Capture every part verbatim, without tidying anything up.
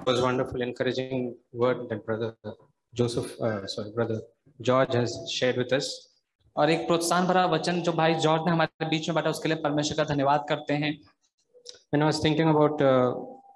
was wonderful, encouraging word that brother Joseph, uh, sorry, brother George has shared with us. और एक प्रोत्साहन भरा वचन जो भाई जॉर्ज ने हमारे बीच में बांटा, उसके लिए परमेश्वर का धन्यवाद करते हैं. When I was thinking about uh,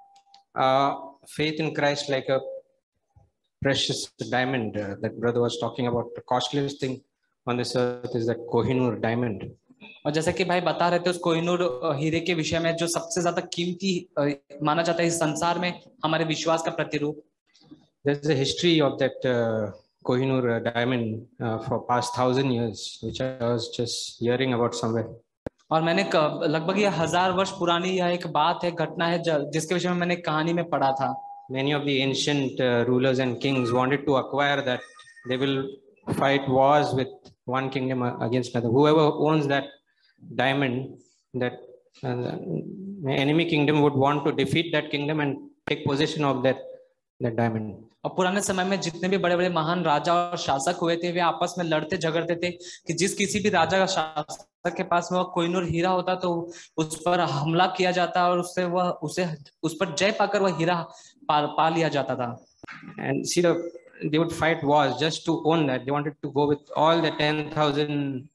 uh, faith in Christ like a precious diamond, uh, that brother was talking about, the costliest thing on this earth is that Kohinoor diamond. और जैसे कि भाई बता रहे थे उस कोहिनूर हीरे के विषय में, जो सबसे ज्यादा कीमती माना जाता है इस संसार में, हमारे विश्वास का प्रतिरूप. There's a history of that uh, Kohinoor diamond uh, for past thousand years, which I was just hearing about somewhere. और मैंने लगभग यह हजार वर्ष पुरानी यह एक बात है, घटना है, जिसके विषय में मैंने कहानी में पढ़ा था. Many of the ancient uh, rulers and kings wanted to acquire that. They will fight wars with one kingdom against another. Whoever owns that diamond, that uh, enemy kingdom would want to defeat that kingdom and take possession of that that diamond. और पुराने समय में जितने भी बड़े बड़े महान राजा और शासक हुए थे, वे आपस में लड़ते झगड़ते थे कि जिस किसी भी राजा का शासक के पास में वह कोहिनूर हीरा होता तो उस पर हमला किया जाता और उससे वह उसे उस पर जय पाकर वह हीरा पा, पा लिया जाता था. And see, the they would fight wars just to own that. They wanted to go with all the ten thousand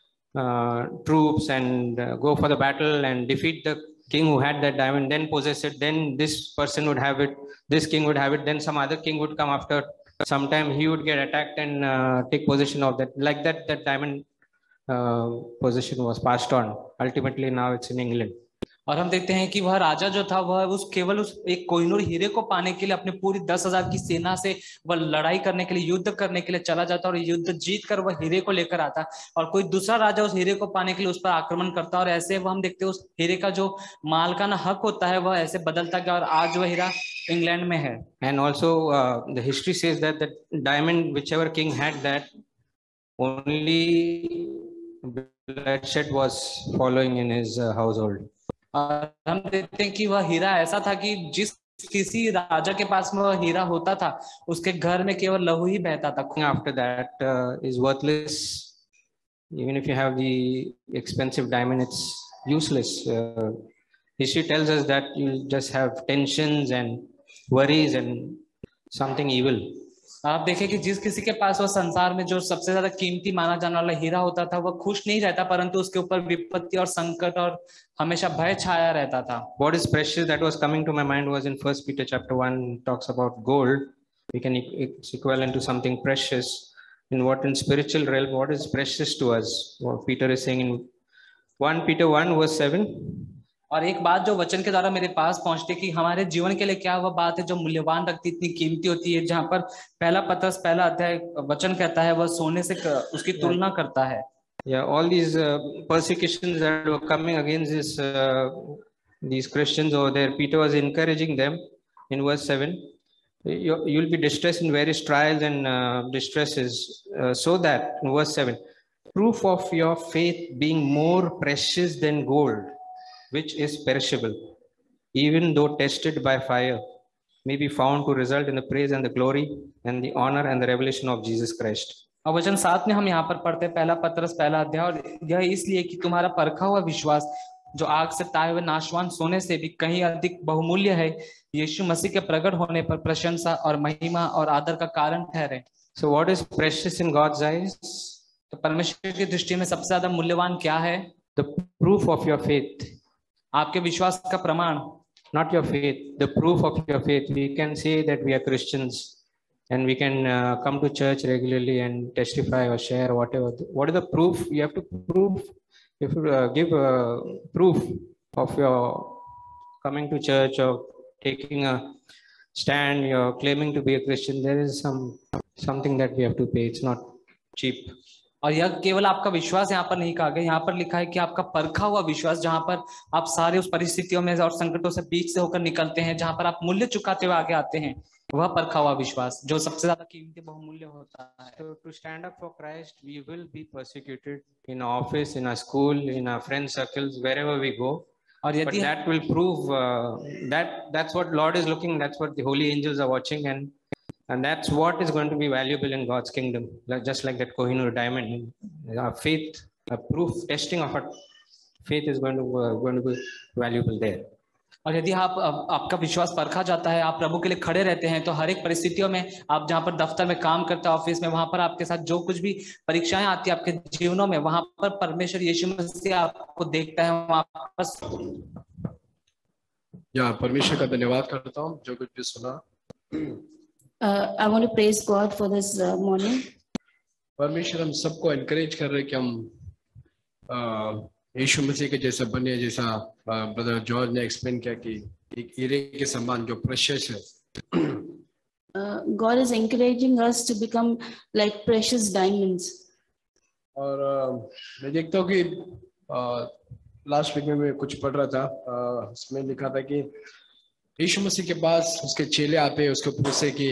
uh, troops and uh, go for the battle and defeat the king who had that diamond, then possess it. Then this person would have it. This king would have it. Then some other king would come after. Sometime he would get attacked and uh, take possession of that. Like that, that diamond uh, possession was passed on. Ultimately, now it's in England. और हम देखते हैं कि वह राजा जो था वह उस केवल उस एक कोहिनूर हीरे को पाने के लिए अपने पूरी दस हजार की सेना से वह लड़ाई करने के लिए, युद्ध करने के लिए चला जाता और युद्ध जीत कर वह हीरे को लेकर आता और कोई दूसरा राजा उस हीरे को पाने के लिए उस पर आक्रमण करता और ऐसे वह हम देखते हैं उस हीरे का जो मालकाना हक होता है वह ऐसे बदलता गया और आज वह हीरा इंग्लैंड में है. And also uh, the history says that the diamond, whichever king had that, only bloodshed was following in his uh, household. और हम देखते हैं कि वह हीरा ऐसा था कि जिस किसी राजा के पास में वह हीरा होता था उसके घर में केवल लहू ही बहता था. After that uh, is worthless. Even if you have the expensive diamond, it's useless. Uh, history tells us that you just have tensions and worries and something evil. आप देखें कि जिस किसी के पास वह संसार में जो सबसे ज्यादा कीमती माना जाने वाला हीरा होता था वह खुश नहीं रहता, परंतु उसके ऊपर विपत्ति और संकट और हमेशा भय छाया रहता था. What is precious that was coming to my mind was in First Peter chapter one, talks about gold. We can it's equivalent to something precious. In what in spiritual realm, what is precious to us? What Peter is saying in First Peter one verse seven. और एक बात जो वचन के द्वारा मेरे पास पहुंचती है कि हमारे जीवन के लिए क्या वह बात है जो मूल्यवान रखती, इतनी कीमती होती है, जहां पर पहला पत्रस पहला अध्याय वचन कहता है वह सोने से उसकी तुलना करता है. Yeah, all these uh, persecutions that were coming against this uh, these Christians over there, Peter was encouraging them in verse seven. You, you'll be distressed in various trials and uh, distresses, uh, so that in verse seven, proof of your faith being more precious than gold, which is perishable, even though tested by fire, may be found to result in the praise and the glory and the honor and the revelation of Jesus Christ. और वचन सात में हम यहाँ पर पढ़ते हैं पहला पत्रस पहला अध्याय, और यह इसलिए कि तुम्हारा परखा हुआ विश्वास जो आग से ताए हुए नाशवान सोने से भी कहीं अधिक बहुमूल्य है, यीशु मसीह के प्रकट होने पर प्रशंसा और महिमा और आदर का कारण ठहरे. So what is precious in God's eyes? तो परमेश्वर की दृष्टि में सबसे ज्यादा मूल्यवान क्या है? The proof of your faith. आपके विश्वास का प्रमाण. Not your faith, the proof of your faith. We can say that we are Christians and we can uh, come to church regularly and testify or share whatever. What is the proof? You have to prove, you have to uh, give uh, proof of your coming to church or taking a stand, you're claiming to be a Christian. There is some something that we have to pay. It's not cheap. और यह केवल आपका विश्वास यहाँ पर नहीं कहा गया, यहाँ पर लिखा है कि आपका परखा हुआ विश्वास, जहां पर आप सारे उस परिस्थितियों में और संकटों से बीच से होकर निकलते हैं, जहां पर आप मूल्य चुकाते हुए आगे आते हैं, वह परखा हुआ विश्वास जो सबसे ज्यादा कीमती बहुमूल्य होता है. So to stand up for Christ, we will be persecuted in our office, in our school, in our friend circles, wherever we go. और But यदि that will prove uh, that that's what Lord is looking. That's what the holy angels are watching, and and that's what is going to be valuable in God's kingdom. Just like that Kohinoor diamond, our faith, a proof testing of our faith is going to uh, going to be valuable there. और यदि आप आपका विश्वास परखा जाता है, आप प्रभु के लिए खड़े रहते हैं, तो हर एक परिस्थितियों में, आप जहां पर दफ्तर में काम करते हैं, ऑफिस में, वहां पर आपके साथ जो कुछ भी परीक्षाएं आती है आपके जीवनों में, वहां पर परमेश्वर यीशु मसीह आपको देखता है वापस। या परमेश्वर का धन्यवाद करता हूँ जो कुछ भी सुना। Uh, I want to praise God for this uh, morning. परमेश्वर हम सबको एनकरेज कर रहे हैं कि हम यीशु मसीह के जैसा बने, जैसा ब्रदर जॉर्ज ने एक्सप्लेन किया कि एक हीरे के समान जो प्रेशियस है। Uh, God is encouraging us to become like precious diamonds. और uh, मैं देखता हूँ कि लास्ट वीक में मैं कुछ पढ़ रहा था, uh, उसमें लिखा था कि यीशु मसीह के पास उसके चेले आते हैं, उसको पूछे कि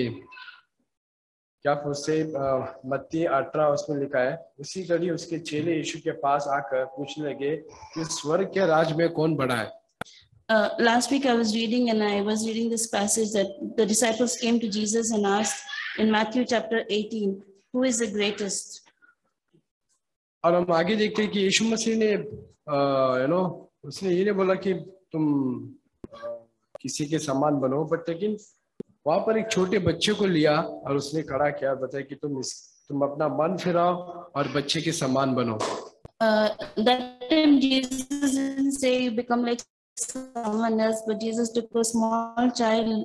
क्या पूछते, मत्ती अठारह उसमें लिखा है, उसी घड़ी उसके चेले यीशु के पास आकर पूछने लगे कि स्वर्ग के राज में कौन बड़ा है। Uh, last week I was reading and I was reading this passage that the disciples came to Jesus and asked in Matthew chapter eighteen, who is the greatest? और हम आगे देखते हैं कि यीशु मसीह ने यू नो उसने ये नहीं बोला कि तुम uh, किसी के समान बनो, बट लेकिन वहां पर एक छोटे बच्चे को लिया और उसने खड़ा किया, बताया कि तुम इस तुम अपना मन फिराओ और बच्चे के समान बनो। Uh, that time Jesus didn't say you become like someone else, but Jesus took a small child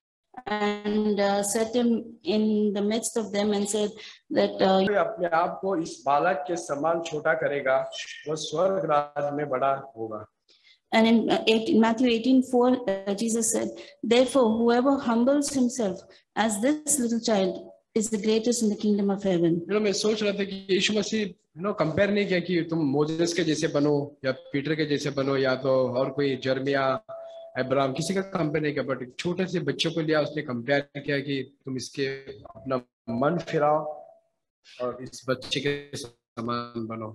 and uh, set him in the midst of them and said that uh, अपने आप को इस बालक के समान छोटा करेगा, वो स्वर्ग राज में बड़ा होगा। And in, uh, in Matthew eighteen four, uh, Jesus said, therefore, whoever humbles himself as this little child is the greatest in the kingdom of heaven. You know, मैं सोच रहा था कि Yeshu Masih you know compare नहीं किया कि तुम Moses के जैसे बनो या पीटर के जैसे बनो या तो और कोई जर्मिया अब्राहम, किसी का कंपेयर नहीं किया, बट एक छोटे से बच्चे को लिया, उसने कंपेयर किया कि तुम इसके अपना मन फिराओ और इस बच्चे के समान बनो।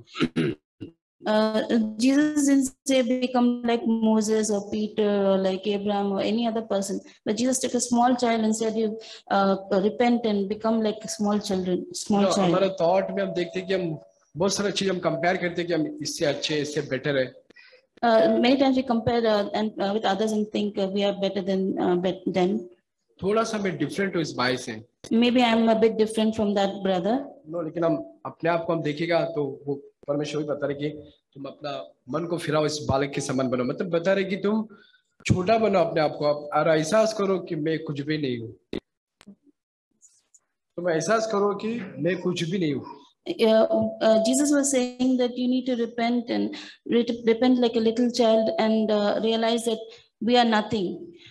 Uh, Jesus didn't say become like Moses or Peter or like Abraham or any other person, but Jesus took a small child and said, "You uh, repent and become like small children." Small you know, child. हमारे thought में हम देखते हैं कि हम बहुत सारी चीज हम कंपेयर करते हैं कि हम इससे अच्छे, इससे बेटर है। Uh, many times we compare uh, and uh, with others and think uh, we are better than uh, bet them. थोड़ा सा मैं डिफरेंट हूँ इस भाई से। Maybe I'm a bit different from that brother. No, लेकिन हम अपने आप को हम देखेगा तो वो परमेश्वर भी बता रहे कि तुम अपना मन को फिराओ, इस बालक के समान बनो, मतलब बता रहे कि तुम छोटा बनो अपने आप को, और एहसास करो कि मैं कुछ भी नहीं हूँ। तुम एहसास करो कि मैं कुछ भी नहीं हूँ। Uh, uh, Jesus was saying that you need to repent and re repent like a little child and uh, realize that we are nothing.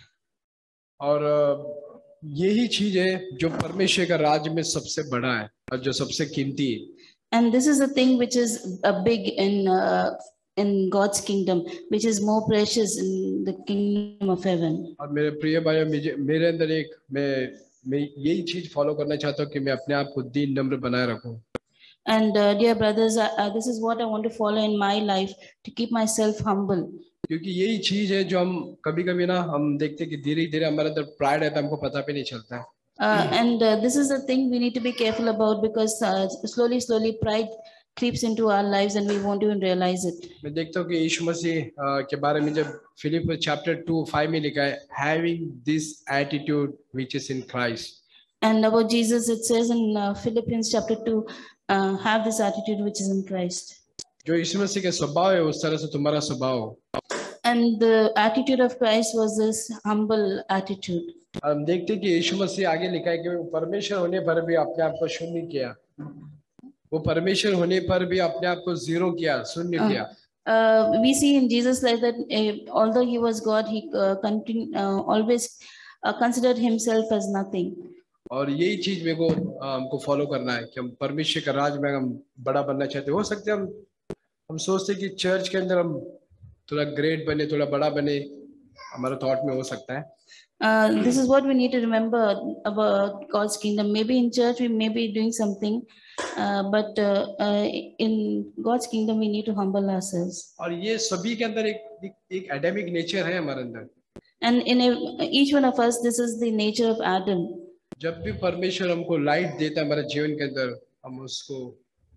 और यही चीज है जो परमेश्वर का राज में सबसे बड़ा है और जो सबसे कीमती है। And this is the thing which is uh, big in uh, in God's kingdom, which is more precious in the kingdom of heaven. और मेरे प्रिय भाइयों, मुझे मेरे अंदर एक मैं मैं यही चीज फॉलो करना चाहता हूँ कि मैं अपने आप को दीन नम्र बनाए रखूं। And uh, dear brothers, uh, uh, this is what I want to follow in my life, to keep myself humble. क्योंकि यही चीज है जो हम कभी कभी ना हम देखते हैं कि धीरे धीरे हमारे अंदर प्राइड है तो हमको पता भी नहीं चलता है। Uh, and uh, this is the thing we need to be careful about, because uh, slowly, slowly pride creeps into our lives and we won't even realize it. मैं देखता हूँ कि यीशु मसीह के बारे में जब फिलिप चैप्टर टू फाइव में लिखा है, having this attitude which is in Christ. And about Jesus, it says in uh, Philippians chapter two, uh, have this attitude which is in Christ. जो यीशु मसीह का स्वभाव है उस तरह से तुम्हारा स्वभाव हो। And the attitude of Christ was this humble attitude. हम देखते हैं कि यीशु मसीह आगे लिखा है कि वो परमेश्वर होने पर भी अपने आप को शून्य किया, वो परमेश्वर होने पर भी अपने आप को जीरो किया, शून्य uh, किया। Uh, we see in Jesus like that, uh, although he was God, he uh, continue, uh, always uh, considered himself as nothing. और यही चीज मेरे को हमको फॉलो करना है कि हम परमेश्वर का राज में हम बड़ा बनना चाहते हैं। हो सकते हैं हम हम सोचते हैं कि चर्च के अंदर हम थोड़ा ग्रेट बने, थोड़ा बड़ा बने, हमारा थॉट में हो सकता है। Uh, this is what we need to remember about God's kingdom. Maybe in church we may be doing something, uh, but uh, uh, in God's kingdom we need to humble ourselves. और ये सभी के अंदर एक एक, एक एडमिक nature है हमारे अंदर। And in a, each one of us, this is the nature of Adam. जब भी परमेश्वर हमको लाइट देता है हमारे जीवन के अंदर, हम उसको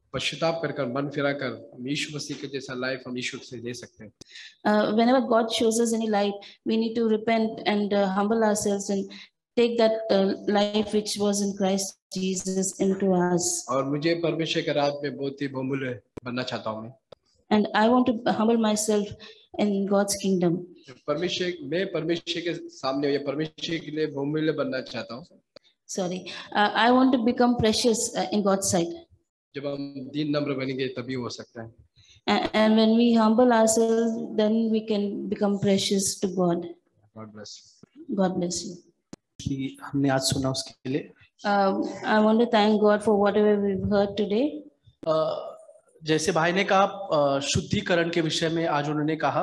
पश्चाताप कर कर मन फिरा कर हम यीशु मसीह के जैसा लाइफ हम यीशु से दे सकते हैं। Uh, whenever God shows us any light, we need to repent and uh, humble ourselves and take that uh, life which was in Christ Jesus into us. और मुझे परमेश्वर के रात में बहुत ही बहुमूल्य बनना चाहता हूँ मैं। And I want to humble myself in God's kingdom. परमेश्वर मैं परमेश्वर के सामने या परमेश्वर के लिए बहुमूल्य बनना चाहता हूँ। Sorry, uh, I want to become precious uh, in God's sight. जब हम दीन नम्र बनेंगे तभी हो सकता है। And, and when we humble ourselves, then we can become precious to God. God bless you. God bless you. कि हमने आज सुना उसके लिए। Uh, I want to thank God for whatever we've heard today. अ, जैसे भाई ने कहा अ, शुद्धिकरण के विषय में आज उन्होंने कहा,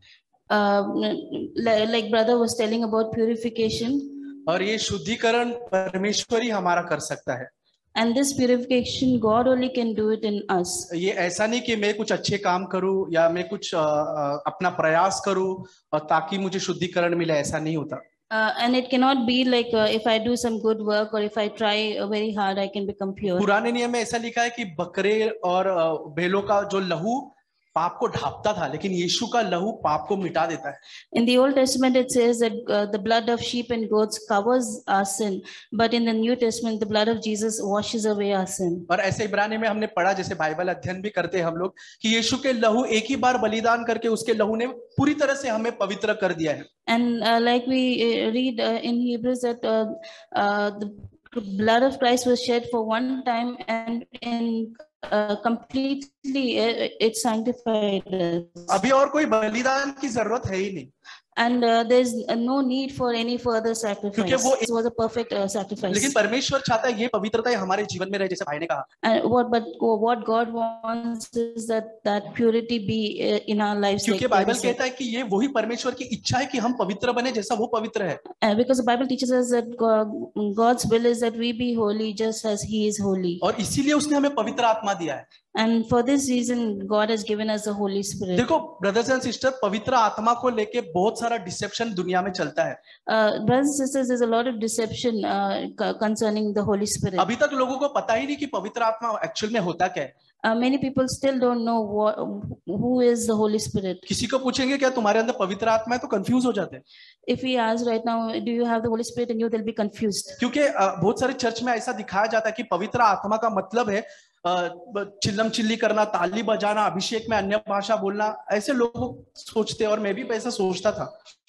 Uh, li- like brother was telling about purification, और ये शुद्धिकरण परमेश्वर ही हमारा कर सकता है। and this purification God only can do it in us. ये ऐसा नहीं कि मैं कुछ अच्छे काम करूं या मैं कुछ अ, अ, अपना प्रयास करूं और ताकि मुझे शुद्धिकरण मिले, ऐसा नहीं होता। Uh, and it cannot be like uh, if I do some good work or if I try uh, very hard, I can become pure. पुराने नियम में ऐसा लिखा है कि बकरे और अ, बैलों का जो लहू पाप को ढांपता था, लेकिन यीशु का लहू पाप को मिटा देता है। In the Old Testament, it says that uh, the blood of sheep and goats covers our sin, but in the New Testament, the blood of Jesus washes away our sin. और ऐसे इब्रानी में हमने पढ़ा, जैसे बाइबल अध्ययन भी करते हैं हम लोग, कि यीशु के लहू एक ही बार बलिदान करके उसके लहू ने पूरी तरह से हमें पवित्र कर दिया है। And uh, like we uh, read uh, in Hebrews that uh, uh, the blood of Christ was shed for one time, and in uh, completely uh, it sanctified us. अभी और कोई बलिदान की जरूरत है ही नहीं, And uh, there's uh, no need for any further sacrifice. क्योंकि वो This was a perfect uh, sacrifice. लेकिन परमेश्वर चाहता है ये पवित्रता हमारे जीवन में रहे, जैसे भाई ने कहा। And what but what God wants is that that purity be uh, in our lives. क्योंकि like बाइबल David said. कहता है कि ये वही परमेश्वर की इच्छा है कि हम पवित्र बने जैसा वो पवित्र है। Uh, because the Bible teaches us that God, God's will is that we be holy just as He is holy. और इसीलिए उसने हमें पवित्र आत्मा दिया है। And for this reason, God has given us the Holy Spirit. देखो brothers and sister, पवित्र आत्मा को लेके बहुत सारा डिसेप्शन दुनिया में चलता है। Uh, brothers and sisters, there's a lot of deception uh, co- concerning the Holy Spirit. अभी तक लोगों को पता ही नहीं कि पवित्र आत्मा एक्चुअल में होता क्या है। Uh, many people still don't know what, who is the Holy Spirit. किसी को पूछेंगे क्या तुम्हारे अंदर पवित्र आत्मा है, तो कंफ्यूज हो जाते हैं। If we ask right now, do you have the Holy Spirit in you, they'll be confused. क्योंकि अ, बहुत सारे चर्च में ऐसा दिखाया जाता है कि पवित्र आत्मा का मतलब है अ, ब- चिल्लम चिल्ली करना, ताली बजाना, अभिषेक में अन्य भाषा बोलना, ऐसे लोग सोचते हैं और मैं भी ऐसा सोचता था।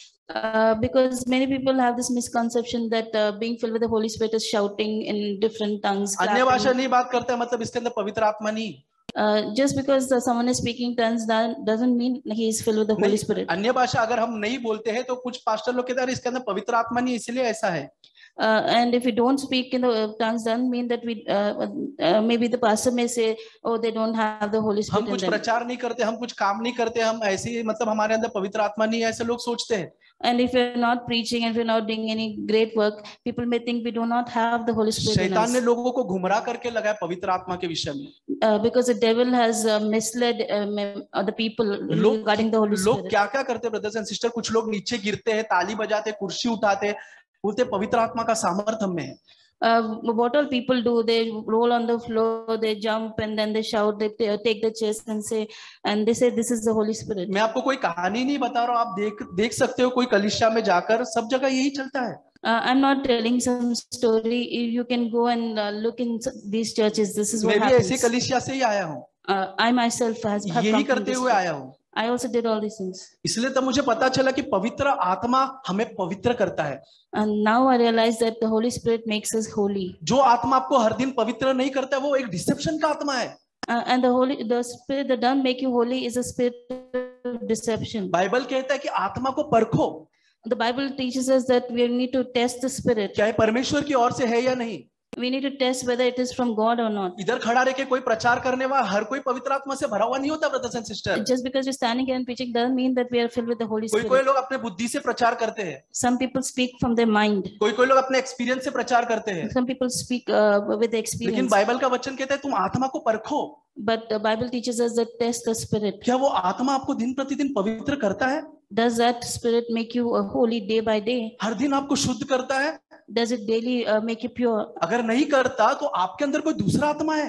Uh, because many people have this misconception that uh, being filled with the Holy Spirit is shouting in different tongues. अन्य clapping. भाषा नहीं बात करते हैं, मतलब इसके अंदर पवित्र आत्मा नहीं। Uh, just because uh, someone is speaking tongues that doesn't mean he is filled with the Holy नहीं, Spirit. अन्य भाषा अगर हम नहीं बोलते हैं तो कुछ पास्टर लोग कहते हैं अरे इसके अंदर पवित्र आत्मा नहीं, इसलिए ऐसा है। Uh, and if we don't speak in the uh, tongues, doesn't mean that we uh, uh, maybe the pastor may say, oh, they don't have the Holy हम Spirit in कुछ them. प्रचार नहीं करते, हम कुछ काम नहीं करते, हम ऐसे ही मतलब हमारे अंदर पवित्र आत्मा नहीं है, ऐसे लोग सोचते हैं। And if we're not preaching and we're not doing any great work, people may think we do not have the Holy Spirit in शैतान ने us. लोगों को गुमराह करके लगाया पवित्र आत्मा के विषय में। Uh, because the devil has uh, misled uh, mem- uh, the people लोग regarding the Holy लोग Spirit. क्या क्या करते ब्रदर्स एंड सिस्टर, कुछ लोग नीचे गिरते हैं, ताली बजाते, कुर्सी उठाते, बोलते पवित्र आत्मा का सामर्थ्य हम में है। Uh, what all people do, they roll on the floor, they jump, and then they shout, they ta- take the chest and say, and they say, this is the Holy Spirit. मैं आपको कोई कहानी नहीं बता रहा हूँ, आप देख देख सकते हो कोई कलीसिया में जाकर, सब जगह यही चलता है। Uh, I'm not telling some story. You can go and uh, look in s- these churches. This is what मैं भी ऐसे happens. कलीसिया से ही आया हूँ, Uh, I myself has have यही come from करते this. हुए आया हूँ, I also did all these things. इसलिए तब मुझे पता चला कि पवित्र आत्मा हमें पवित्र करता है। And now I realize that the Holy Spirit makes us holy. जो आत्मा आपको हर दिन पवित्र नहीं करता है, वो एक डिसेप्शन का आत्मा है। Uh, and the Holy, the Spirit that doesn't make you holy is a spirit of deception. Bible कहता है कि आत्मा को परखो, The Bible teaches us that we need to test the Spirit. क्या ये परमेश्वर की ओर से है या नहीं। We need to test whether it is from God or not. इधर खड़ा रह के कोई प्रचार करने वाला हर कोई पवित्र आत्मा से भरा हुआ नहीं होता brothers and sister. Just because we're standing here and preaching doesn't mean that we are filled with the Holy कोई कोई Spirit. लोग अपने बुद्धि से प्रचार करते हैं, Some people speak from their mind. कोई कोई लोग अपने एक्सपीरियंस से प्रचार करते हैं, Some people speak uh, with लेकिन experience. बाइबल का वचन कहता है तुम आत्मा को परखो। But the Bible teaches us that test the Spirit. क्या वो आत्मा आपको दिन प्रतिदिन पवित्र करता है, Does that Spirit make you uh, holy day by day? हर दिन आपको शुद्ध करता है? Does it daily uh, make you pure? अगर नहीं करता तो आपके अंदर कोई दूसरा आत्मा है।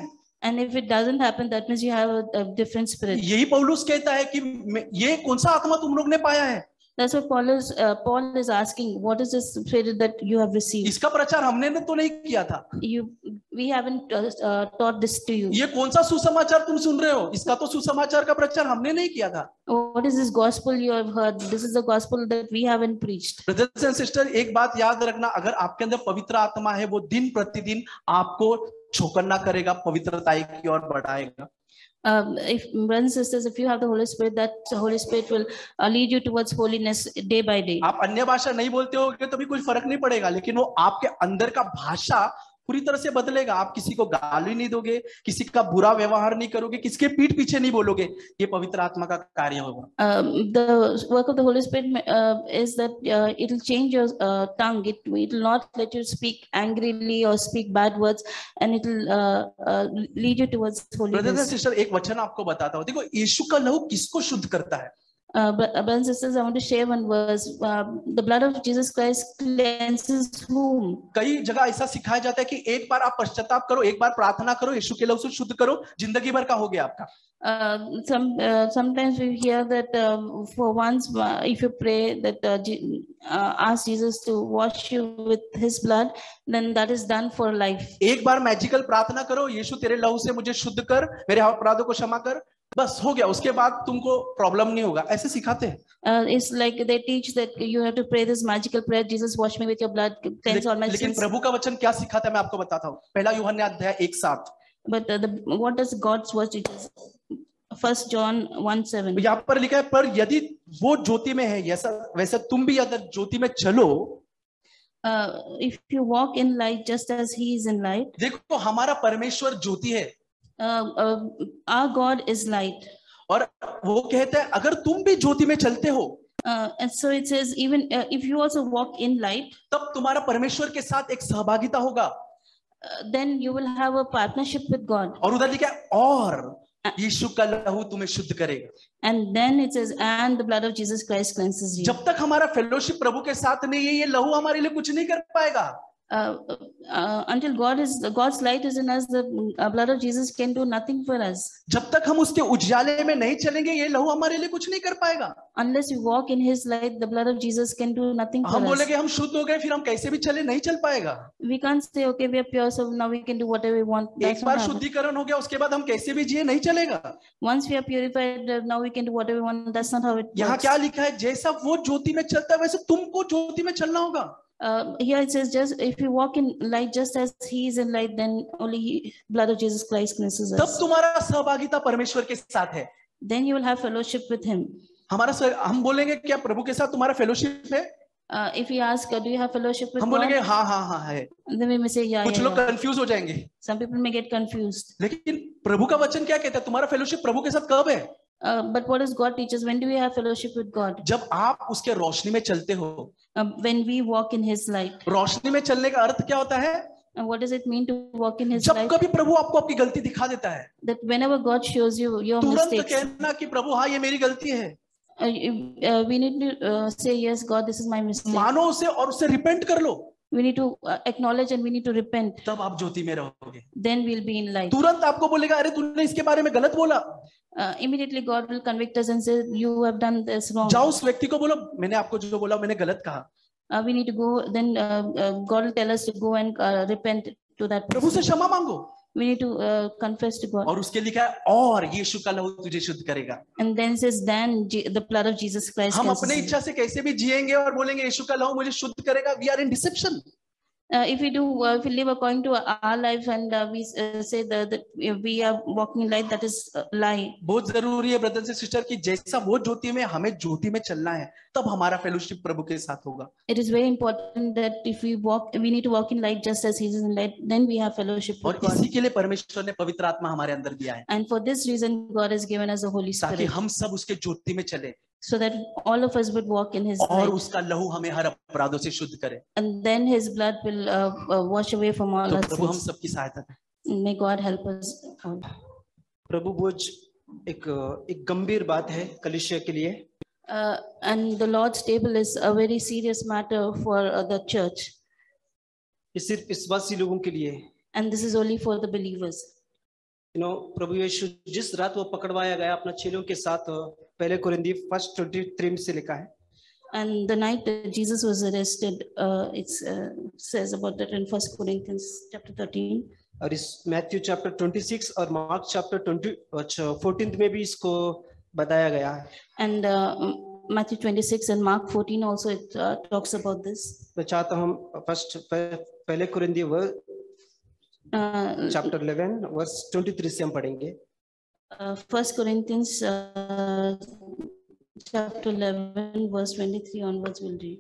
And if it doesn't happen, that means you have a, a different spirit. यही पौलुस कहता है कि मैं- ये कौन सा आत्मा तुम लोग ने पाया है? That's what Paul is, uh, Paul is asking, what is this spirit that you have received? इसका प्रचार हमने ने तो नहीं किया था। You, we haven't uh, uh, taught this to you. ये कौन सा सुसमाचार तुम सुन रहे हो? इसका तो सुसमाचार का प्रचार हमने नहीं किया था। What is this gospel you have heard? This is the gospel that we haven't preached. Brothers and sister, एक बात याद रखना, अगर आपके अंदर पवित्र आत्मा है, वो दिन प्रतिदिन आपको चौकन्ना करेगा, पवित्रता की ओर बढ़ाएगा। Um, if brothers and sisters, if you have the Holy Spirit, that the Holy Spirit will uh, lead you towards holiness day by day. आप अन्य भाषा नहीं बोलते हो तो भी कोई फर्क नहीं पड़ेगा, लेकिन वो आपके अंदर का भाषा पूरी तरह से बदलेगा। आप किसी को गाली नहीं दोगे, किसी का बुरा व्यवहार नहीं करोगे, किसी के पीठ पीछे नहीं बोलोगे। ये पवित्र आत्मा का कार्य होगा। Um, the work of the Holy Spirit uh, is that uh, it will change your uh, tongue. It it will not let you speak angrily or speak bad words, and it will uh, uh, lead you towards brothers and holiness. Sister, एक वचन आपको बताता हूँ। देखो, यीशु का लहू किसको शुद्ध करता है? Uh, but, uh, brothers and sisters, I want to share one verse. Uh, the blood of Jesus Christ cleanses whom? कई जगह ऐसा सिखाया जाता है कि एक बार आप पश्चाताप करो, एक बार प्रार्थना करो, यीशु के लहू से शुद्ध करो, जिंदगी भर का हो गया आपका। Uh, some uh, sometimes we hear that um, for once, uh, if you pray that uh, Je- uh, ask Jesus to wash you with His blood, then that is done for life. एक बार magical प्रार्थना करो, यीशु तेरे लहू से मुझे शुद्ध कर, मेरे अपराधों को क्षमा कर, बस हो गया। उसके बाद तुमको प्रॉब्लम नहीं होगा। ऐसे सिखाते हैं। Uh, it's like they teach that you have to pray this magical prayer. Jesus, wash me with your blood, cleanse all my लेकिन sins. प्रभु का वचन क्या सिखाता है, मैं आपको बताता हूँ। पहला यूहन्ना अध्याय एक सात, But uh, the, what does God's word teach us? First John one seven. यहाँ पर लिखा है, पर यदि वो ज्योति में है, ऐसा वैसे तुम भी अगर ज्योति में चलो। Uh, if you walk in light just as He is in light. देखो, हमारा परमेश्वर ज्योति है। Uh, uh, our God is light. और वो कहता है, अगर तुम भी ज्योति में चलते हो, Uh, and so it says, even uh, if you also walk in light, तब तुम्हारा परमेश्वर के साथ एक सहभागिता होगा। uh, then you will have a partnership with God. और उधर लिखा है, और यीशु का लहू तुम्हें शुद्ध करेगा। And then it says, and the blood of Jesus Christ cleanses you. जब तक हमारा फेलोशिप प्रभु के साथ नहीं है, ये लहू हमारे लिए कुछ नहीं कर पाएगा। Uh, uh, until God is God's light is in us, the uh, blood of Jesus can do nothing for us. जब तक हम उसके उजाले में नहीं चलेंगे, ये लहू हमारे लिए कुछ नहीं कर पाएगा। Unless we walk in His light, the blood of Jesus can do nothing for हम us. बोलेंगे हम शुद्ध हो गए, फिर हम कैसे भी चले, नहीं चल पाएगा। We can't say, okay, we are pure, so now we can do whatever we want. That's एक not बार happen. शुद्धिकरण हो गया, उसके बाद हम कैसे भी जिए, नहीं चलेगा। Once we are purified, uh, now we can do whatever we want. That's not how it यहाँ works. क्या लिखा है, जैसा वो ज्योति में चलता है, वैसे तुमको ज्योति में चलना होगा। Uh, here it says, just if you walk in light, just as He is in light, then only he, blood of Jesus Christ cleanses तब us. तुम्हारा सहभागिता परमेश्वर के साथ है। Then you will have fellowship with Him. हमारा सह- हम बोलेंगे, क्या प्रभु के साथ तुम्हारा फेलोशिप है? Uh, if we ask, uh, do you have fellowship with हम God? बोलेंगे हाँ हाँ हाँ है। Then we may say, yeah, कुछ yeah, लोग yeah. कंफ्यूज हो जाएंगे। Some people may get confused. लेकिन प्रभु का वचन क्या कहता है, तुम्हारा फेलोशिप प्रभु के साथ कब है? Uh, but what does God teach us? When do we have fellowship with God? जब आप उसके रोशनी में चलते हो। Uh, when we walk in His light. रोशनी में चलने का अर्थ क्या होता है? And what does it mean to walk in His जब light? कभी प्रभु आपको आपकी गलती दिखा देता है, That whenever God shows you your तुरंत mistakes, कहना कि प्रभु हाँ ये मेरी गलती है, uh, you- uh, we need to uh, say, yes, God, this is my mistake. मानो उसे और उससे रिपेंट कर लो, We need to uh, acknowledge and we need to repent. तब आप ज्योति में रहोगे। Then we'll be in light. तुरंत आपको बोलेगा, अरे तूने इसके बारे में गलत बोला, Uh, immediately God will convict us and say, you have done this wrong. जाओ उस व्यक्ति को बोलो, मैंने आपको जो बोला मैंने गलत कहा। Uh, we need to go, then uh, uh, God will tell us to go and uh, repent to that प्रभु से person. क्षमा मांगो, We need to uh, confess to God. और उसके लिखा है, और यीशु का लहू तुझे शुद्ध करेगा। And then says, then Je- the blood of Jesus Christ. हम cleanses अपने you. इच्छा से कैसे भी जिएंगे और बोलेंगे यीशु का लहू मुझे शुद्ध करेगा, we are in deception. Uh, if we do, uh, if we live according to our life and uh, we uh, say that, that we are walking in light, that is a lie. बहुत जरूरी है brother से sister की, जैसा वो ज्योति में, हमें ज्योति में चलना है, तब हमारा फेलोशिप प्रभु के साथ होगा। It is very important that if we walk, we need to walk in light just as He is in light. Then we have fellowship with और God. इसी के लिए परमेश्वर ने पवित्र आत्मा हमारे अंदर दिया है, And for this reason, God has given us the Holy ताकि Spirit, हम सब उसके ज्योति में चले, so that all of us would walk in His और light. उसका लहू हमें हर अपराधों से शुद्ध करे। And then His blood will uh, uh, wash away from all तो our प्रभु हम sins. सबकी सहायता करें। May God help us all. प्रभु बोझ एक एक गंभीर बात है कलीसिया के लिए। Uh, and the Lord's table is a very serious matter for uh, the church. ये सिर्फ विश्वासी लोगों के लिए है। And this is only for the believers. You know प्रभु यीशु जिस रात वो पकड़वाया गया अपना चेलों के साथ, पहले कोरिन्थी फर्स्ट ट्वेंटी थ्री में से लिखा है। And the night that Jesus was arrested, uh, it uh, says about that in First Corinthians chapter thirteen. और इस मैथ्यू चैप्टर ट्वेंटी सिक्स और मार्क चैप्टर ट्वेंटी फोर्टीन में भी इसको बताया गया है। And uh, Matthew twenty-six and Mark fourteen also it uh, talks about this. मैं चाहता हूँ फर्स्ट पहले Corinthians Uh, chapter eleven verse twenty three से हम पढ़ेंगे। uh, First Corinthians uh, chapter eleven verse twenty-three onwards we'll read.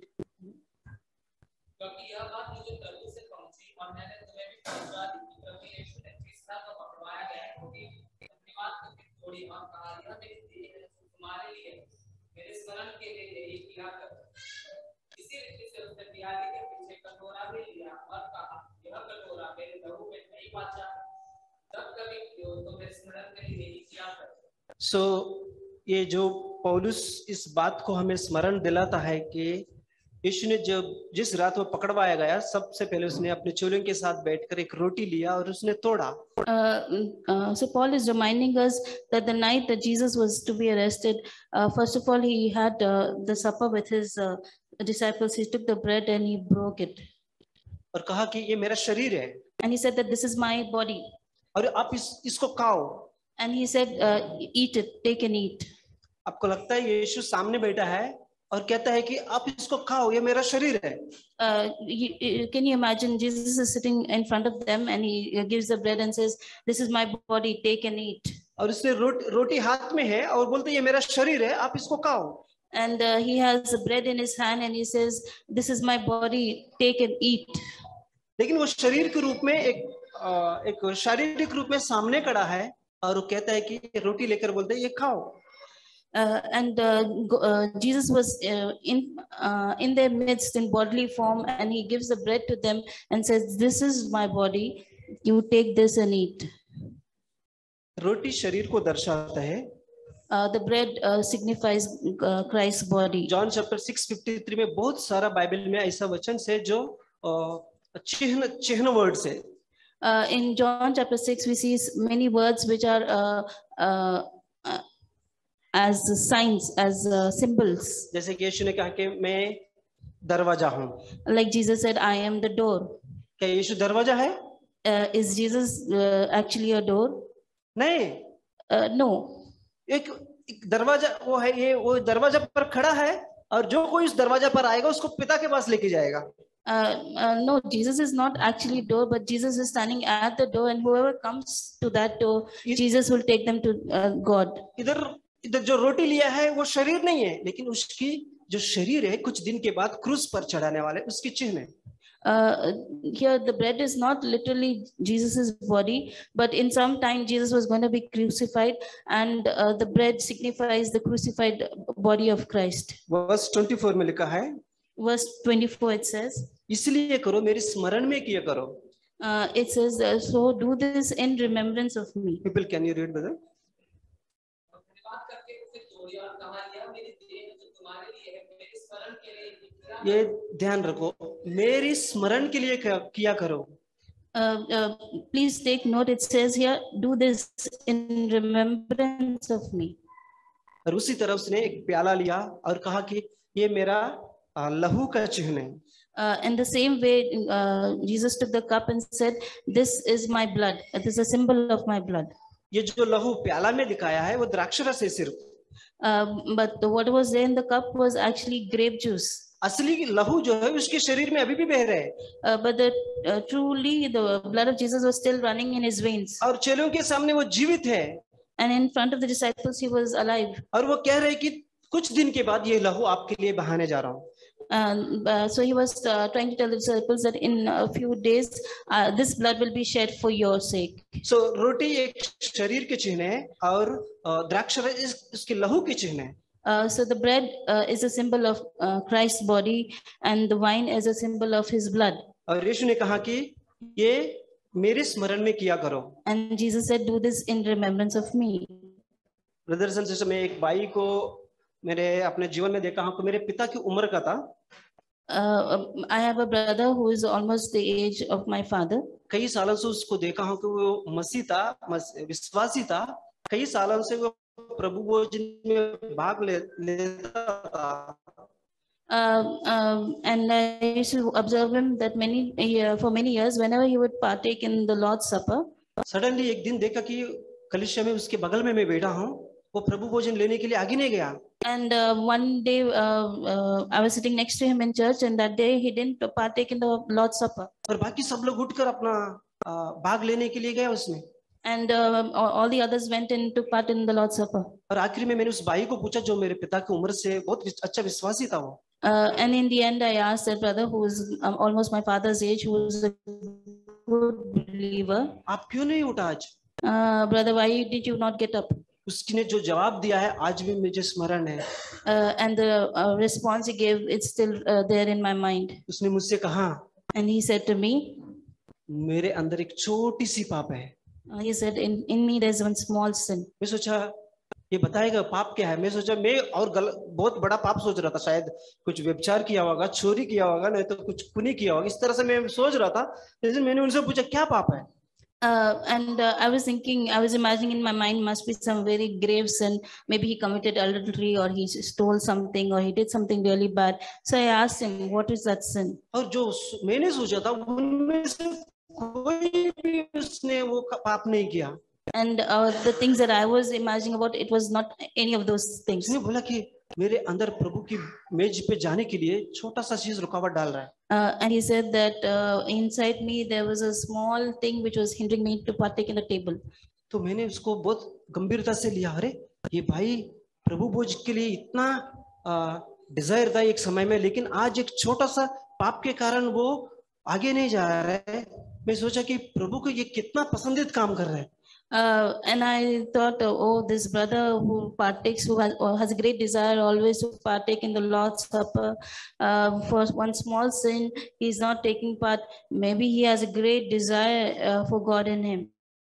क्योंकि यह बात मुझे प्रभु से पहुंची और मैंने तुम्हें भी पहुंचा दी कि प्रभु यीशु ने जिस रात को पकड़वाया गया क्योंकि अपनी बात को थोड़ी और कहा, यह मेरी देह है तुम्हारे लिए, मेरे स्मरण के लिए यही किया करो। इसी रीति से उसने प्याली के पीछे कटोरा भी लिया और कहा, यह कटोरा मेरे लहू में नहीं बाचा, जब कभी पियो तो मेरे स्मरण के लिए यही किया करो। सो ये जो पौलुस इस बात को हमें स्मरण दिलाता है कि यीशु ने जब जिस रात वो पकड़वाया गया, सबसे पहले उसने अपने चेलों के साथ बैठकर एक रोटी लिया और उसने तोड़ा। Uh, uh, so Paul is reminding us that the night that Jesus was to be arrested, uh, first of all he had uh, the supper with his uh, disciples. He took the bread and he broke it, और कहा कि ये मेरा शरीर है and he said that this is my body, और आप इस इसको खाओ। and he said, uh, eat it, take and eat. आपको लगता है यीशु सामने बैठा है और कहता है कि आप इसको खाओ, ये मेरा शरीर है। Uh, you, you- can you imagine Jesus is sitting in front of them and he uh, gives the bread and says, this is my body, take and eat. और इसने रोट, रोटी हाथ में है और बोलते ये मेरा शरीर है, आप इसको खाओ। And uh, he has the bread in his hand and he says, this is my body, take and eat. लेकिन वो शरीर के रूप में एक अ, एक शारीरिक रूप में सामने खड़ा है और वो कहता है कि ये रोटी लेकर बोलते हैं ये खाओ। Uh, and uh, go- uh, Jesus was uh, in uh, in their midst in bodily form, and he gives the bread to them and says, "This is my body. You take this and eat." रोटी शरीर को दर्शाता है। Uh, the bread uh, signifies uh, Christ's body. John chapter six fifty three में बहुत सारा Bible में ऐसा वचन से जो अ, चिन्ह चिन्ह वर्ड से Uh, in John chapter six, we see s- many words which are uh, uh, uh, as signs, as uh, symbols. जैसे कि यीशु ने कहा कि मैं दरवाजा हूँ। Like Jesus said, "I am the door." क्या यीशु दरवाजा है? Uh, is Jesus uh, actually a door? नहीं, Uh, no. एक, एक दरवाजा वो है, ये वो दरवाजा पर खड़ा है और जो कोई उस दरवाजा पर आएगा उसको पिता के पास लेके जाएगा। Uh, uh, no, Jesus is not actually door, but Jesus is standing at the door, and whoever comes to that door, It- Jesus will take them to uh, God. इधर इधर जो रोटी लिया है वो शरीर नहीं है, लेकिन उसकी जो शरीर है कुछ दिन के बाद क्रूस पर चढ़ाने वाले उसकी चिन्ह है। Uh, here, the bread is not literally Jesus's body, but in some time Jesus was going to be crucified, and uh, the bread signifies the crucified body of Christ. Verse twenty four में लिखा है, Verse twenty-four, it says, इसलिए करो मेरे स्मरण में किया करो। uh, it says, uh, "So do this in remembrance of me." People can you read brother? और धन्यवाद करके उसे तोड़ी और कहा, यह मेरी देह है जो तुम्हारे लिए है, मेरे स्मरण के लिए यही किया करो। ये ध्यान रखो, मेरी स्मरण के लिए क्या- किया करो। Uh, uh, please take note, it says here, "Do this in remembrance of me." और उसी तरह उसने एक प्याला लिया और कहा कि ये मेरा अ, लहू का चिन्ह है। Uh, in the same way, uh, Jesus took the cup and said, "This is my blood. It is a symbol of my blood." ये जो लहू प्याला में दिखाया है वो द्राक्षरस है सिर्फ। Uh, but the, what was there in the cup was actually grape juice. असली लहू जो है उसके शरीर में अभी भी बह रहे हैं Uh, but the, uh, truly, the blood of Jesus was still running in his veins. और चेलों के सामने वो जीवित है And in front of the disciples, he was alive. और वो कह रहे हैं कि कुछ दिन के बाद ये लहू आपके लिए बहाने जा रहा हूँ। And uh, so he was uh, trying to tell the disciples that in a few days, uh, this blood will be shed for your sake. सो रोटी एक शरीर के चिन्ह है और अ, द्राक्षरस इस- इसके लहू के चिन्ह है। Uh, so the bread uh, is a symbol of uh, Christ's body, and the wine is a symbol of his blood. और यीशु ने कहा कि ये मेरे स्मरण में किया करो। And Jesus said, "Do this in remembrance of me." Brothers and sister, मैं एक भाई को मेरे अपने जीवन में देखा हूँ कि मेरे पिता की उम्र का था Uh, I have a brother who is almost the age of my father. कई सालों से उसको देखा हूं कि वो मसीह था, मस- विश्वासी था। कई सालों से वो प्रभु भोजन में भाग ले, लेता था। Um, um, and I used to observe him that many uh, for many years, whenever he would partake in the Lord's Supper, suddenly एक दिन देखा कि कलिसिया में उसके बगल में मैं बैठा हूँ, वो प्रभु भोजन लेने के लिए आगे नहीं गया। and uh, one day uh, uh, I was sitting next to him in church, and that day he didn't partake in the Lord's Supper. और बाकी सब लोग उठकर अपना आ, भाग लेने के लिए गए उसमें। And uh, all all the others went and took part in the Lord's Supper. और आखिर में मैंने उस भाई को पूछा जो मेरे पिता की उम्र से बहुत विस- अच्छा विश्वासी था वो। Uh, and in the end, I asked that brother, who is um, almost my father's age, who is a good believer, आप क्यों नहीं उठा आज? uh, brother, why did you not get up? उसने जो जवाब दिया है आज भी मुझे स्मरण है। Uh, and the uh, response he gave, it's still uh, there in my mind. उसने मुझसे कहा, And he said to me, मेरे अंदर एक छोटी सी पाप है। uh, he said, in, in me there's one small sin. मैं सोचा ये बताएगा पाप क्या है। मैं सोचा मैं और गल, बहुत बड़ा पाप सोच रहा था, शायद कुछ व्यभिचार किया होगा, चोरी किया होगा, नहीं तो कुछ पुण्य किया होगा, इस तरह से मैं सोच रहा था। लेकिन मैंने उनसे पूछा क्या पाप है। Uh, and uh, I was thinking, I was imagining in my mind must be some very grave sin. Maybe he committed adultery, or he stole something, or he did something really bad. So I asked him, what is that sin? और जो सो- मैंने सोचा था उनमें से कोई भी उसने वो क- पाप नहीं किया। And uh, the things that I was imagining about, it was not any of those things. उसने बोला कि मेरे अंदर प्रभु की मेज पे जाने के लिए छोटा सा चीज रुकावट डाल रहा है। Uh, and he said that uh, inside me there was a small thing which was hindering me to partake in the table. तो मैंने उसको बहुत गंभीरता से लिया। अरे ये भाई प्रभु भोज के लिए इतना डिजायर था एक समय में, लेकिन आज एक छोटा सा पाप के कारण वो आगे नहीं जा रहा है। मैं सोचा कि प्रभु को ये कितना पसंदीदा काम कर रहा है। Uh, and I thought, uh, oh, this brother who partakes, who has, or has a great desire always to partake in the Lord's Supper, uh, for one small sin, he's not taking part. Maybe he has a great desire uh, for God in him.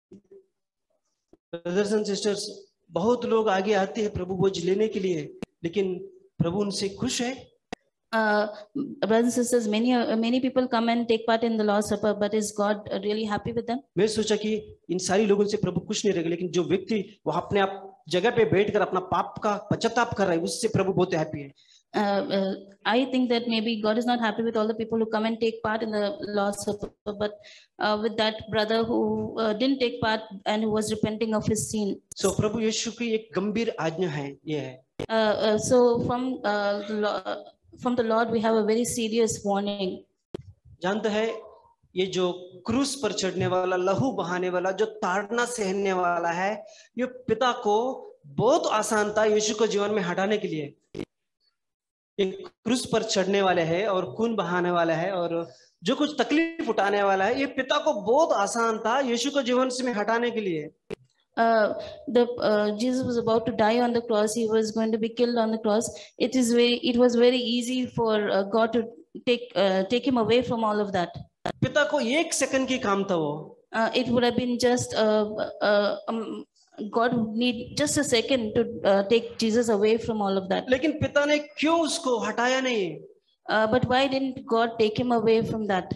Brothers and sisters, बहुत लोग आगे आते हैं प्रभु भोज लेने के लिए, लेकिन प्रभु उनसे खुश है। Uh, brothers and sisters, many uh, many people come and take part in the Lord's Supper, but is God uh, really happy with them? मैं सोचा कि इन सारी लोगों से प्रभु खुश नहीं रहेगा, लेकिन जो व्यक्ति वो अपने आप जगह पे बैठकर अपना पाप का पश्चाताप कर रहा है, उससे प्रभु बहुत हैप्पी है। Uh, uh, I think that maybe God is not happy with all the people who come and take part in the Lord's Supper, but uh, with that brother who uh, didn't take part and who was repenting of his sin. So so, प्रभु यीशु की एक गंभीर आज्ञा है, ये है। Uh, uh, so from uh, the Lo- from the Lord we have a very serious warning. जानते हैं ये जो क्रूस पर चढ़ने वाला, लहू बहाने वाला, जो ताड़ना सहने वाला है, ये पिता को बहुत आसान था यीशु को जीवन में हटाने के लिए। एक क्रूस पर चढ़ने वाले है और खून बहाने वाला है और जो कुछ तकलीफ उठाने वाला है, ये पिता को बहुत आसान था यीशु को जीवन से हटाने के लिए। Uh, the uh, Jesus was about to die on the cross. He was going to be killed on the cross. It is very. It was very easy for uh, God to take uh, take him away from all of that. पिता को एक second की काम था वो। Uh, it would have been just uh, uh, um, God would need just a second to uh, take Jesus away from all of that. लेकिन पिता ने क्यों उसको हटाया नहीं? Uh, but why didn't God take him away from that?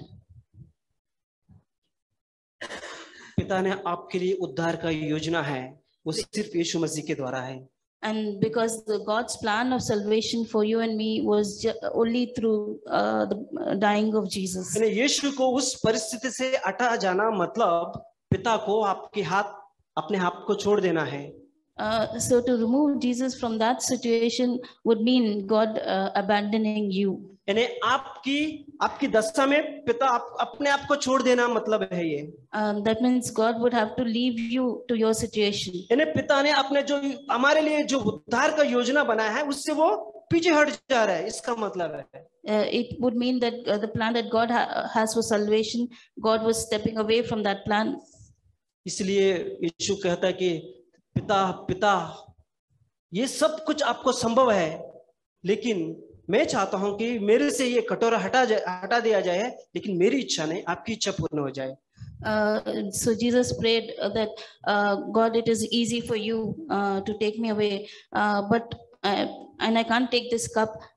पिता ने आपके लिए उद्धार का योजना है, वो सिर्फ यीशु मसीह के द्वारा है। And because the God's plan of salvation for you and me was ju- only through uh, the dying of Jesus. यानी यीशु को उस परिस्थिति से हटा जाना मतलब पिता को आपके हाथ अपने हाथ को छोड़ देना है। Uh, so to remove Jesus from that situation would mean God uh, abandoning you. यानी आपकी आपकी दशा में पिता आप, अपने आप को छोड़ देना मतलब है ये। Um, that means God would have to leave you to your situation. यानी पिता ने अपने जो हमारे लिए जो उद्धार का योजना बनाया है उससे वो पीछे हट जा रहा है, इसका मतलब है। Uh, it would mean that uh, the plan that God ha- has for salvation, God was stepping away from that plan. इसलिए यीशु कहता है कि पिता पिता ये सब कुछ आपको संभव है, लेकिन मैं चाहता हूं कि मेरे से ये कटोरा हटा जाए हटा दिया जाए, लेकिन मेरी इच्छा नहीं आपकी इच्छा पूर्ण हो जाए। Uh, so Jesus prayed uh, that uh, God, it is easy for you uh, to take me away, uh, but uh, and I can't take this cup,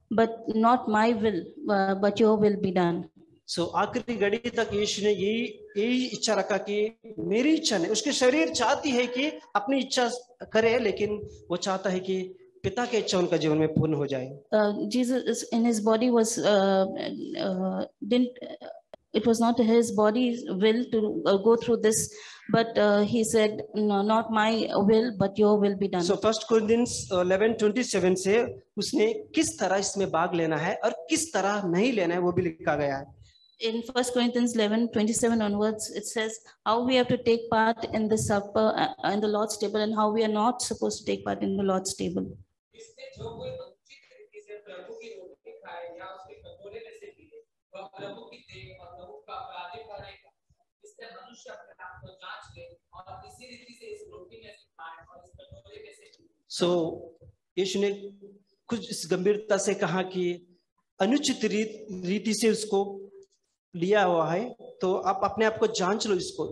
but not my will, uh, but your will be done. सो आखिरी घड़ी तक यीशु ने यही यही इच्छा रखा कि मेरी इच्छा नहीं, उसके शरीर चाहती है कि अपनी इच्छा करे, लेकिन वो चाहता है कि पिता की इच्छा उनका जीवन में पूर्ण हो जाए. Uh, Jesus is- in his body was uh, uh, didn't it was not his body's will to uh, go through this, but uh, he said, no, not my will, but your will be done. So first Corinthians eleven twenty-seven से उसने किस तरह इसमें भाग लेना है और किस तरह नहीं लेना है वो भी लिखा गया है. In First Corinthians eleven twenty-seven onwards, it says how we have to take part in the supper, uh, in the Lord's table, and how we are not supposed to take part in the Lord's table. इससे जो कोई अनुचित रीति से प्रभु की रोटी खाए या उसके कटोरे में से पिए, वह प्रभु की देह और प्रभु का अपराधी करेगा. इससे मनुष्य अपने आप को जांच ले और इसी रीति से इस रोटी में से खाए और इस कटोरे में से पिए. सो यीशु ने कुछ इस गंभीरता से कहा कि अनुचित रीति से उसको लिया हुआ है, तो आप अपने आप को जांच लो इसको.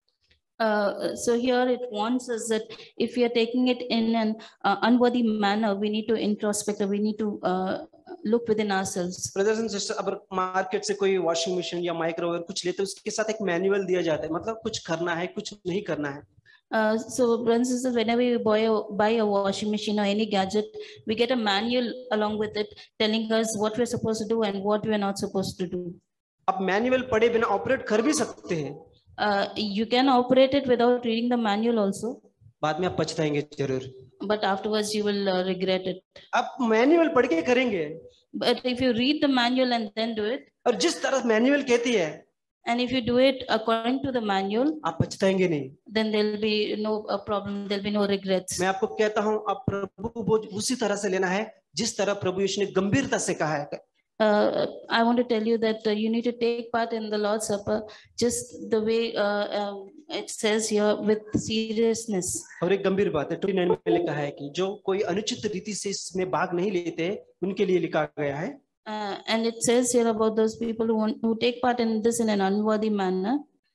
Uh, so here it warns us that if we are taking it in an uh, unworthy manner, we need to introspect, or we need to uh, look within ourselves. Brothers and sister, अगर market से कोई washing machine या microwave कुछ लेते हैं, उसके साथ एक मैनुअल दिया जाता है, मतलब कुछ करना है कुछ नहीं करना है. Uh, so brothers and sisters, whenever we buy a, buy a washing machine or any gadget, we get a manual along with it telling us what we're supposed to do and what we're not supposed to do. आप manual पढ़े बिना operate कर भी सकते हैं. Uh, you can operate it without reading the manual also, बाद में आप पछताएंगे जरूर. but afterwards you will uh, regret it. आप मैनुअल पढ़ के करेंगे, But if you read the manual and then do it, और जिस तरह मैनुअल कहती है and if you do it according to the manual, आप पछताएंगे नहीं. then there will be no uh, problem, there will be no regrets. मैं आपको कहता हूं, आप प्रभु को उसी तरह से लेना है जिस तरह प्रभु यीशु ने गंभीरता से कहा है. Uh, I want to tell you that uh, you need to take part in the Lord's Supper just the way uh, uh, it says here, with seriousness. और एक गंभीर बात है, twenty-nine में लिखा है कि जो कोई अनुचित रीति से इसमें भाग नहीं लेते उनके लिए लिखा गया है. Uh, and it says here about those people who want, who take part in this in an unworthy manner.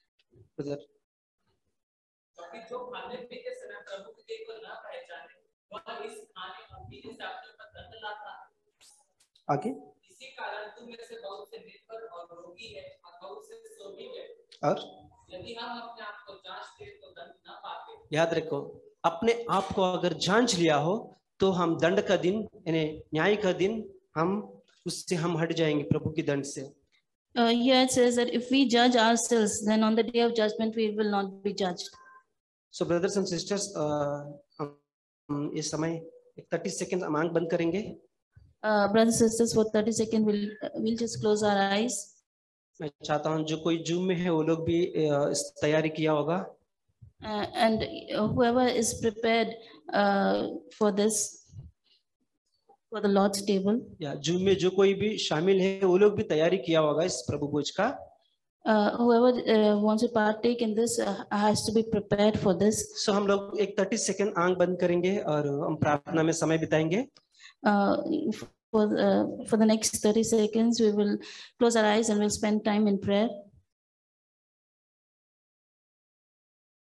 क्योंकि जो खाने पीते समय प्रभु की देह को न पहचाने, वह इस खाने और पीने से अपने ऊपर दंड लाता है. आगे. इसी कारण तुम में से बहुत से निर्बल और रोगी है और बहुत से सोगी है. और यदि हम अपने आप को जांचते तो दंड न पाते. याद रखो, अपने आप को अगर जांच लिया हो तो हम दंड का दिन यानी न्याय का दिन हम उससे हम हट जाएंगे, प्रभु की दंड से. Uh, here it says that if we judge ourselves, then on the day of judgment we will not be judged. So brothers and sisters, हम इस समय thirty सेकंड हम आंख बंद करेंगे. Uh, brothers and sisters, for thirty seconds, we'll, uh, we'll just close our eyes. मैं चाहता हूं जो कोई जूम में है वो लोग भी uh, इस तैयारी किया होगा. Uh, and uh, whoever is prepared uh, for this, for the Lord's table, या जूम में जो कोई भी शामिल है वो लोग भी तैयारी किया होगा इस प्रभु भोज का. uh, whoever uh, wants to partake in this uh, has to be prepared for this. So so, हम लोग एक thirty सेकंड आंख बंद करेंगे और हम प्रार्थना में समय बिताएंगे. Uh, for, uh, for the next thirty seconds, we will close our eyes and we'll spend time in prayer.